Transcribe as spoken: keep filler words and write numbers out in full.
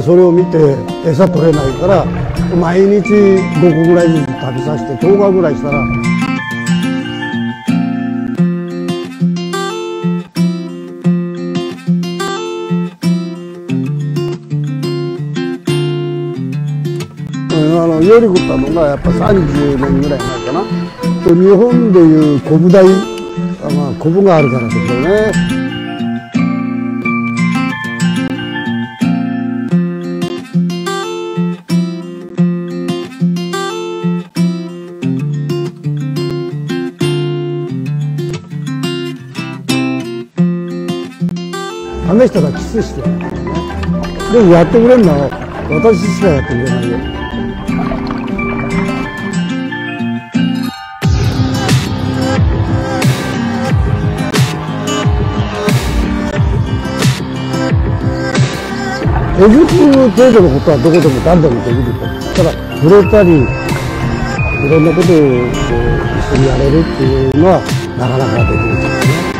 それを見て餌取れないから毎日ごこぐらいずつ食べさせてとおかぐらいしたらあのより食ったのがやっぱさんじゅうねんぐらい前かな。日本でいうコブダイ、まあ、コブがあるからですよね。試したらキスしてるんだよね。でもやってくれるのは私しかやってくれないよ。えぐく程度のことはどこでも誰でもできると。ただ触れたりいろんなことをこう一緒にやれるっていうのはなかなかできるんですね。